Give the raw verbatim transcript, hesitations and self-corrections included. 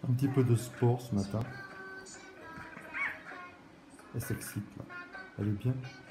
Un petit peu de sport ce matin. Elle s'excite là. Elle est bien.